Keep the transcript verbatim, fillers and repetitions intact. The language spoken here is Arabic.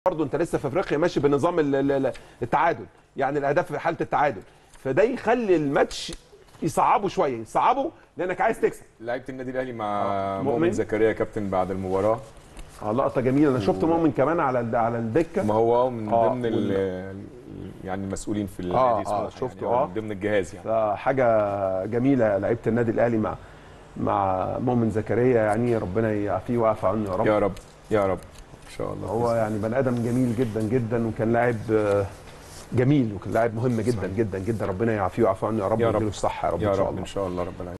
برضه انت لسه في افريقيا ماشي بنظام التعادل، يعني الاهداف في حاله التعادل، فده يخلي الماتش يصعبه شويه، يصعبه لانك عايز تكسب. لعيبه النادي الاهلي مع آه. مؤمن, مؤمن زكريا كابتن بعد المباراه. اه لقطه جميله، انا شفت مؤمن كمان على على الدكه. ما هو من آه. ضمن وال... يعني المسؤولين في النادي آه سموحه، آه شفته يعني اه من ضمن الجهاز يعني. فحاجه جميله لعيبه النادي الاهلي مع مع مؤمن زكريا، يعني ربنا يعافيه ويعفى عنه يا رب. يا رب يا رب ان شاء الله. هو يعني بني ادم جميل جدا جدا، وكان لاعب جميل، وكان لاعب مهم جدا صحيح. جدا جدا. ربنا يعافيه ويعفى عنه يا رب، ويديله الصحه يا رب. يا ان شاء رب الله ان شاء الله رب العالمين.